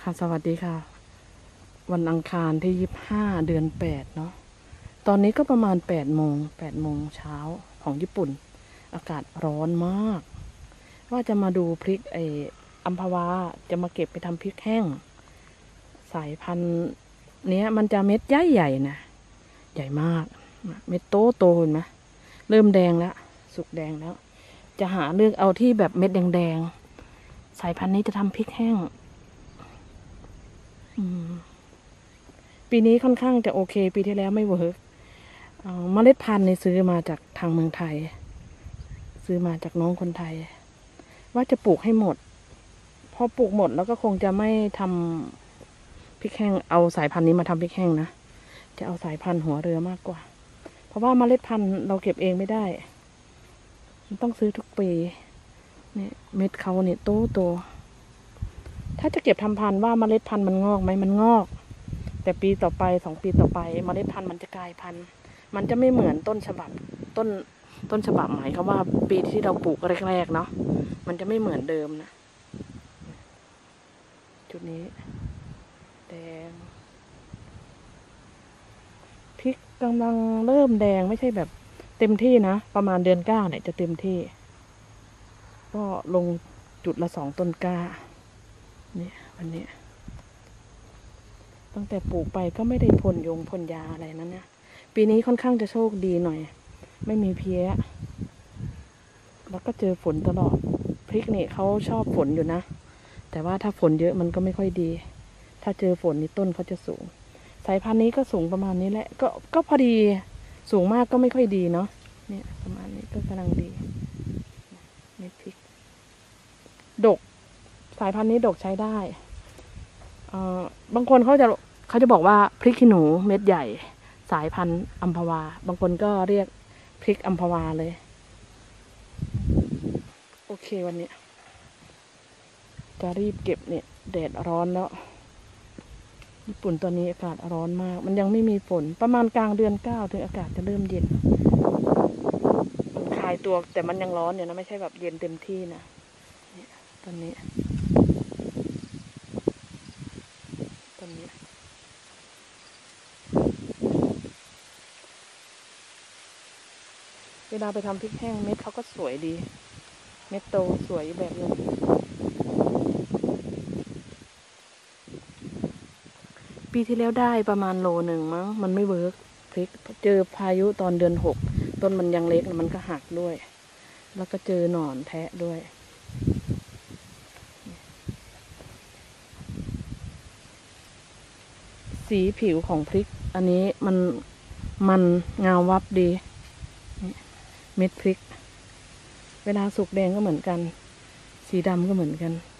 ค่ะสวัสดีค่ะวันอังคารที่25 เดือน 8เนาะตอนนี้ก็ประมาณ8 โมงเช้าของญี่ปุ่นอากาศร้อนมากว่าจะมาดูพริกอัมพวาจะมาเก็บไปทำพริกแห้งสายพันธุ์เนี้ยมันจะเม็ดใหญ่ๆนะใหญ่มากเม็ดโตเห็นไหมเริ่มแดงแล้วสุกแดงแล้วจะหาเลือกเอาที่แบบเม็ดแดงๆสายพันธุ์นี้จะทำพริกแห้งปีนี้ค่อนข้างจะโอเคปีที่แล้วไม่เวิร์กเมล็ดพันธุ์นี่ซื้อมาจากทางเมืองไทยซื้อมาจากน้องคนไทยว่าจะปลูกให้หมดพอปลูกหมดแล้วก็คงจะไม่ทำพริกแห้งเอาสายพันธุ์นี้มาทำพริกแห้งนะจะเอาสายพันธุ์หัวเรือมากกว่าเพราะว่าเมล็ดพันธุ์เราเก็บเองไม่ได้มันต้องซื้อทุกปีเนี่ยเม็ดเขาเนี่ยโตถ้าจะเก็บทำพันธุ์ว่าเมล็ดพันธุ์มันงอกไหมมันงอกแต่ปีต่อไป2 ปีต่อไปเมล็ดพันธุ์มันจะกลายพันธุ์มันจะไม่เหมือนต้นฉบับต้นฉบับหมายความว่าปีที่เราปลูกแรกๆเนาะมันจะไม่เหมือนเดิมนะจุดนี้แดงพริกกำลังเริ่มแดงไม่ใช่แบบเต็มที่นะประมาณเดือน 9เนี่ยจะเต็มที่ก็ลงจุดละ2 ต้นกล้าเนี่ยวันนี้ตั้งแต่ปลูกไปก็ไม่ได้พ่นยาอะไรนั้นนะปีนี้ค่อนข้างจะโชคดีหน่อยไม่มีเพี้ยแล้วก็เจอฝนตลอดพริกนี่เขาชอบฝนอยู่นะแต่ว่าถ้าฝนเยอะมันก็ไม่ค่อยดีถ้าเจอฝนนี่ต้นเขาจะสูงสายพันธุ์นี้ก็สูงประมาณนี้แหละก็พอดีสูงมากก็ไม่ค่อยดีเนาะเนี่ยประมาณนี้ก็กำลังดีเม็ดพริกดกสายพันธุ์นี้ดกใช้ได้บางคนเขาจะบอกว่าพริกขี้หนูเม็ดใหญ่สายพันธุ์อัมพวาบางคนก็เรียกพริกอัมพวาเลยโอเควันนี้จะรีบเก็บเนี่ยแดดร้อนแล้วญี่ปุ่นตอนนี้อากาศร้อนมากมันยังไม่มีฝนประมาณกลางเดือน 9ถึงอากาศจะเริ่มเย็นมันคลายตัวแต่มันยังร้อนอยู่นะไม่ใช่แบบเย็นเต็มที่นะเนี่ยตอนนี้เวลาไปทำพริกแห้งเม็ดเขาก็สวยดีเม็ดโตสวยแบบนึงปีที่แล้วได้ประมาณ1 โลมั้งมันไม่เวิร์กพริกเจอพายุตอนเดือน 6ต้นมันยังเล็กมันก็หักด้วยแล้วก็เจอหนอนแทะด้วยสีผิวของพริกอันนี้มันเงาวับดีเม็ดพริกเวลาสุกแดงก็เหมือนกันสีดำก็เหมือนกัน